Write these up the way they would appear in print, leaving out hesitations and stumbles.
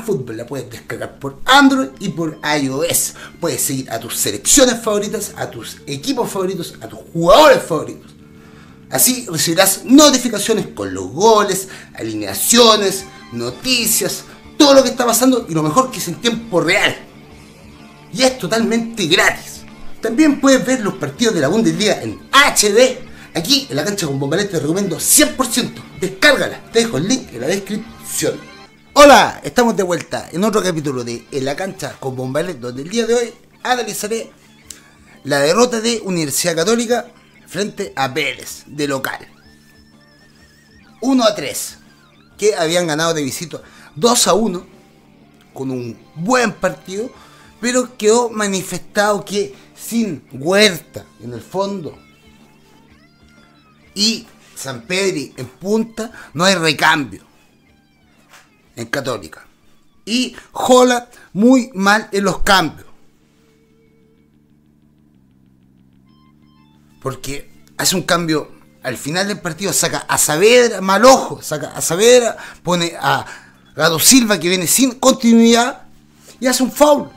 OneFootball la puedes descargar por Android y por iOS. Puedes seguir a tus selecciones favoritas, a tus equipos favoritos, a tus jugadores favoritos. Así recibirás notificaciones con los goles, alineaciones, noticias, todo lo que está pasando y lo mejor que es en tiempo real. Y es totalmente gratis. También puedes ver los partidos de la Bundesliga en HD. Aquí en La Cancha con Bombalé te recomiendo 100%. Descárgala, te dejo el link en la descripción. Hola, estamos de vuelta en otro capítulo de En La Cancha con Bombalé, donde el día de hoy analizaré la derrota de Universidad Católica frente a Vélez, de local. 1-3, que habían ganado de visita 2-1, con un buen partido, pero quedó manifestado que sin Huerta en el fondo y Sampedri en punta, no hay recambio en Católica. Y Jola muy mal en los cambios, porque hace un cambio al final del partido, saca a Saavedra, mal ojo, saca a Saavedra, pone a Gado Silva que viene sin continuidad y hace un foul.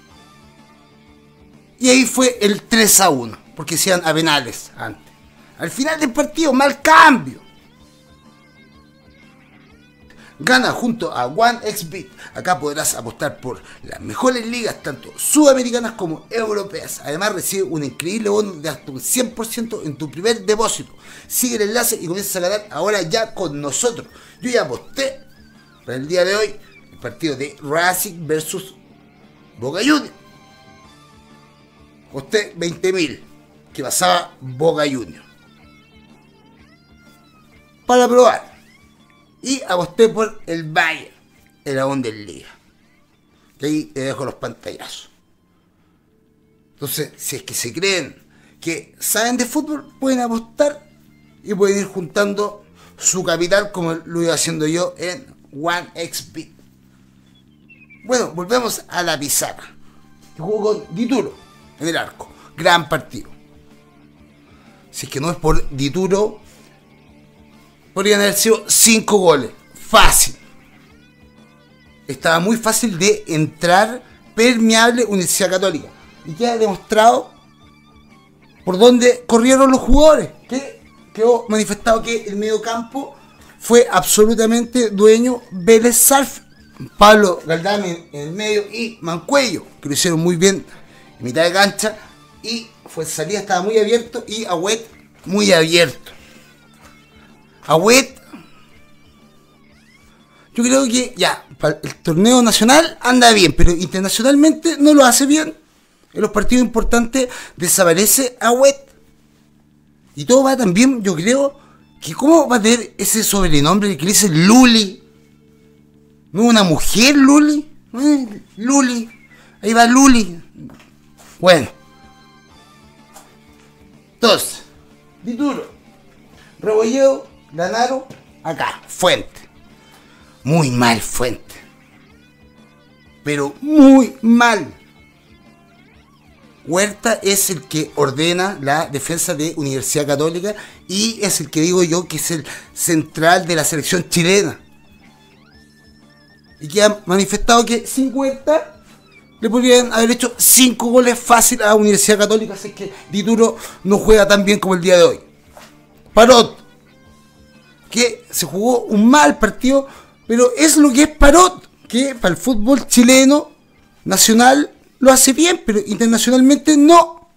Y ahí fue el 3-1, porque sean a penales antes. Al final del partido, mal cambio. Gana junto a OneXBet. Acá podrás apostar por las mejores ligas, tanto sudamericanas como europeas. Además recibe un increíble bono de hasta un 100% en tu primer depósito. Sigue el enlace y comienzas a ganar ahora ya con nosotros. Yo ya aposté para el día de hoy el partido de Racing versus Boca Juniors. Aposté 20.000 que pasaba Boca Juniors para probar. Y aposté por el Bayern en la Bundesliga. Que ahí te dejo los pantallazos. Entonces, si es que se creen que saben de fútbol, pueden apostar y pueden ir juntando su capital como lo iba haciendo yo en OneXBet. Bueno, volvemos a la pizarra. Jugó con Dituro en el arco. Gran partido. Si es que no es por Dituro, podrían haber sido 5 goles. Fácil. Estaba muy fácil de entrar, permeable Universidad Católica. Y queda demostrado por dónde corrieron los jugadores. Que quedó manifestado que el mediocampo fue absolutamente dueño Vélez Sarsfield. Pablo Galdame en el medio y Mancuello, que lo hicieron muy bien en mitad de cancha. Y Fuenzalía estaba muy abierto y Agüet muy abierto. Agüet, yo creo que ya, para el torneo nacional anda bien, pero internacionalmente no lo hace bien. En los partidos importantes desaparece Agüet. Y todo va también, yo creo, que cómo va a tener ese sobrenombre que le dice Luli. ¿No es una mujer Luli? Luli, ahí va Luli. Bueno. Entonces, Dituro, Rebolledo, Lanaro, acá, Fuente. Muy mal Fuente. Pero muy mal. Huerta es el que ordena la defensa de Universidad Católica y es el que digo yo que es el central de la selección chilena. Y que ha manifestado que sin Huerta le podrían haber hecho 5 goles fácil a Universidad Católica, así que Dituro no juega tan bien como el día de hoy. Parot, que se jugó un mal partido, pero es lo que es Parot, que para el fútbol chileno nacional lo hace bien, pero internacionalmente no.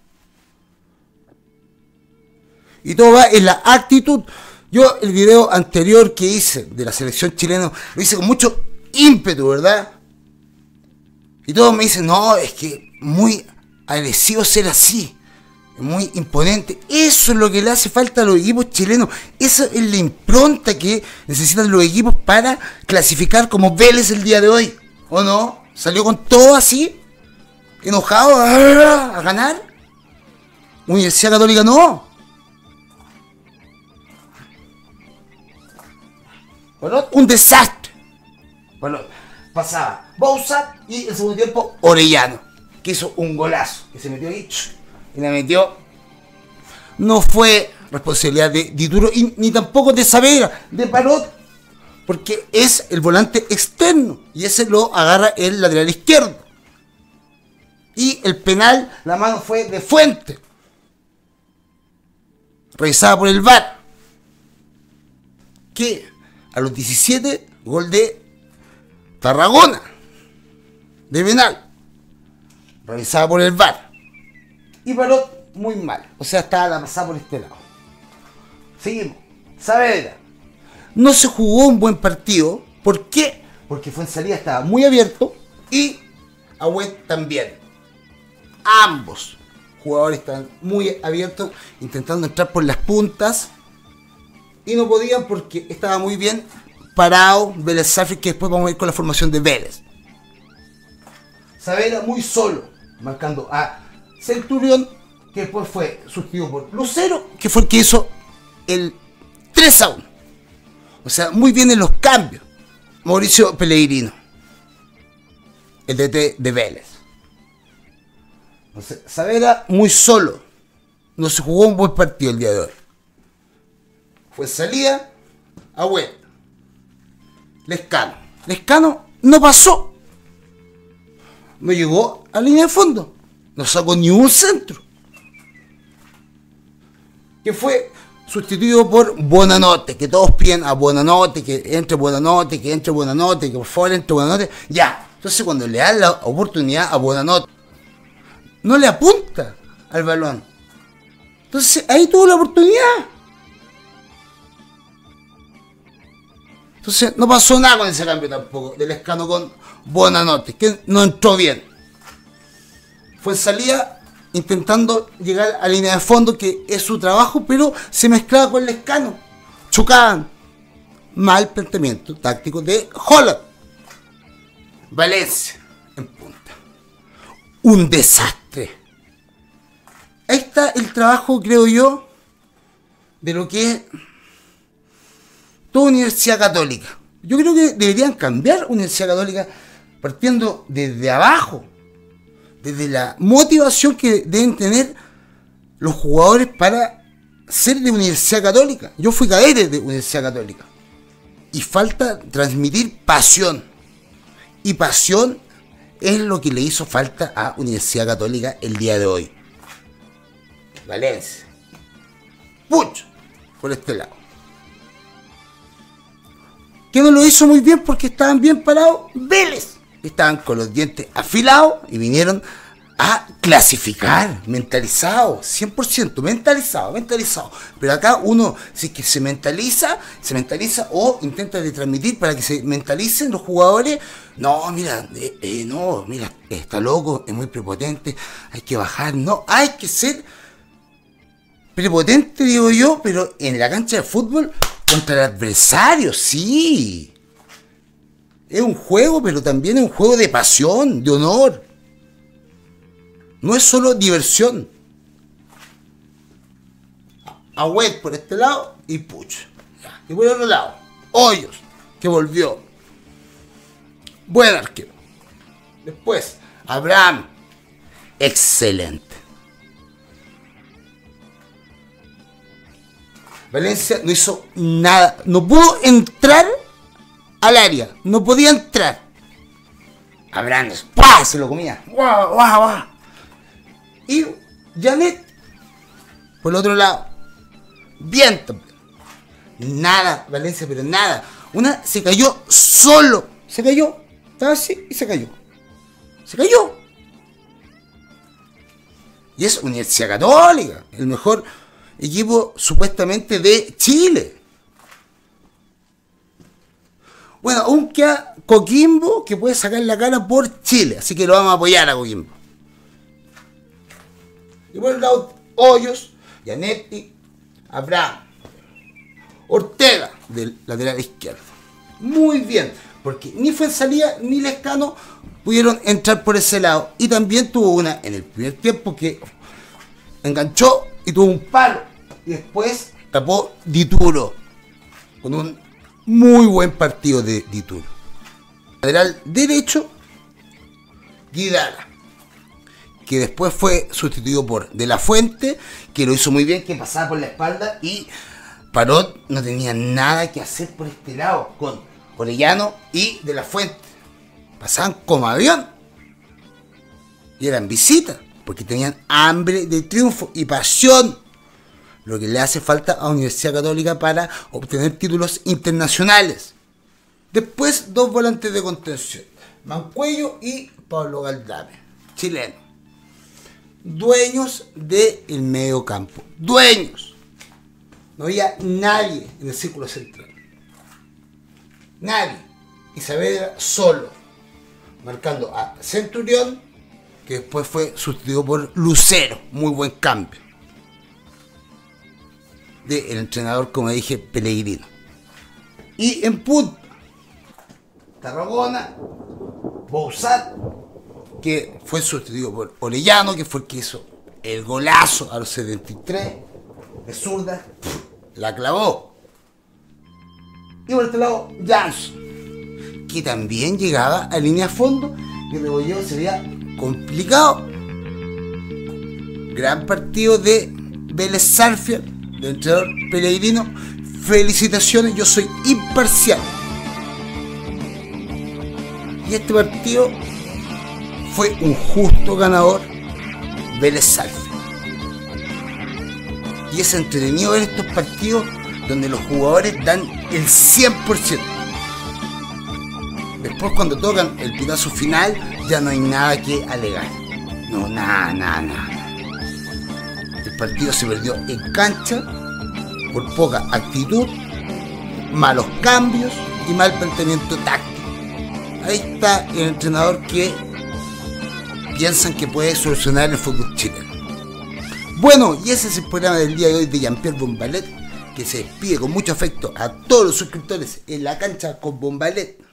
Y todo va en la actitud. Yo el video anterior que hice de la selección chilena lo hice con mucho ímpetu, ¿verdad? Y todos me dicen, no, es que muy agresivo ser así, muy imponente. Eso es lo que le hace falta a los equipos chilenos. Esa es la impronta que necesitan los equipos para clasificar como Vélez el día de hoy. ¿O no? Salió con todo así, enojado a ganar. Universidad Católica no. Bueno, un desastre. Bueno, pasaba Bouzat y el segundo tiempo Orellano, que hizo un golazo, que se metió ahí y la metió. No fue responsabilidad de Dituro y ni tampoco de Saavedra, de Parot, porque es el volante externo y ese lo agarra el lateral izquierdo. Y el penal, la mano fue de Fuente, revisada por el VAR, que a los 17, gol de Tarragona, de penal, revisada por el VAR. Y paró muy mal, o sea, estaba la pasada por este lado. Seguimos. Saavedra. No se jugó un buen partido. ¿Por qué? Porque Fuenzalía estaba muy abierto y Agüed también. Ambos jugadores estaban muy abiertos, intentando entrar por las puntas y no podían porque estaba muy bien parado Vélez Sarsfield, que después vamos a ir con la formación de Vélez. Saavedra muy solo, marcando a Centurión, que después fue sustituido por Lucero, que fue el que hizo el 3-1. O sea, muy bien en los cambios. Mauricio Pellegrino, el DT de Vélez. Entonces, Saavedra muy solo. No se jugó un buen partido el día de hoy. Fue salida a Agüed. Lescano. Lescano no pasó. No llegó a línea de fondo. No sacó ni un centro. Que fue sustituido por Buonanotte, que todos piden a Buonanotte, que entre Buonanotte, que entre Buonanotte, que por favor entre Buonanotte. Ya. Entonces cuando le dan la oportunidad a Buonanotte, no le apunta al balón. Entonces ahí tuvo la oportunidad. Entonces no pasó nada con ese cambio tampoco del Lescano con Buonanotte, que no entró bien. Fue en salida intentando llegar a línea de fondo, que es su trabajo, pero se mezclaba con Lescano. Chocaban. Mal planteamiento táctico de Holland. Valencia en punta. Un desastre. Ahí está el trabajo, creo yo, de lo que es toda Universidad Católica. Yo creo que deberían cambiar Universidad Católica partiendo desde abajo, desde la motivación que deben tener los jugadores para ser de Universidad Católica. Yo fui cadete de Universidad Católica y falta transmitir pasión, y pasión es lo que le hizo falta a Universidad Católica el día de hoy. Valencia, Puch, por este lado, que no lo hizo muy bien porque estaban bien parados Vélez. Estaban con los dientes afilados y vinieron a clasificar, mentalizados, 100%, mentalizado. Pero acá uno, si es que se mentaliza o intenta de transmitir para que se mentalicen los jugadores. No, mira, está loco, es muy prepotente, hay que bajar. No, hay que ser prepotente, digo yo, pero en la cancha de fútbol contra el adversario, sí. Es un juego, pero también es un juego de pasión, de honor. No es solo diversión. Agüed por este lado y Puch. Y por el otro lado, Hoyos, que volvió. Buen arquero. Después, Abraham. Excelente. Valencia no hizo nada. No pudo entrar al área. No podía entrar. Abraham, ¡pah!, se lo comía. ¡Guau, guau, guau! Y Janet, por el otro lado, bien también. Nada, Valencia, pero nada. Una se cayó solo. Se cayó. Estaba así y se cayó. Se cayó. Y es Universidad Católica, el mejor equipo supuestamente de Chile. Bueno, aún queda Coquimbo, que puede sacar la cara por Chile, así que lo vamos a apoyar a Coquimbo. Y por el lado, Hoyos, Gianetti, Abraham, Ortega, del lateral izquierdo. Muy bien, porque ni Fuenzalía ni Lescano pudieron entrar por ese lado. Y también tuvo una en el primer tiempo que enganchó y tuvo un palo. Y después tapó Dituro, con un muy buen partido de Dituro. Lateral derecho, Guidara, que después fue sustituido por De La Fuente, que lo hizo muy bien, que pasaba por la espalda, y Parot no tenía nada que hacer por este lado, con Orellano y De la Fuente. Pasaban como avión. Y eran visitas, porque tenían hambre de triunfo y pasión. Lo que le hace falta a la Universidad Católica para obtener títulos internacionales. Después, 2 volantes de contención. Mancuello y Pablo Galdame, chileno. Dueños del medio campo. Dueños. No había nadie en el círculo central. Nadie. Y Saavedra solo. Marcando a Centurión, que después fue sustituido por Lucero. Muy buen cambio. Del entrenador, como dije, Pellegrino. Y en punta, Tarragona, Bouzat, que fue sustituido por Orellano, que fue el que hizo el golazo a los 73 de zurda, la clavó. Y por este lado, Jansson, que también llegaba a línea de fondo, y Rebolledo sería complicado. Gran partido de Vélez Sarsfield, del entrenador Pellegrino. Felicitaciones, yo soy imparcial. Y este partido fue un justo ganador, Vélez Sarsfield. Y es entretenido ver estos partidos donde los jugadores dan el 100%. Después, cuando tocan el pitazo final, ya no hay nada que alegar. No, nada. El partido se perdió en cancha por poca actitud, malos cambios y mal planteamiento táctico. Ahí está el entrenador que piensan que puede solucionar el fútbol chileno. Bueno, y ese es el programa del día de hoy de Jean-Pierre Bombalet, que se despide con mucho afecto a todos los suscriptores en La Cancha con Bombalet.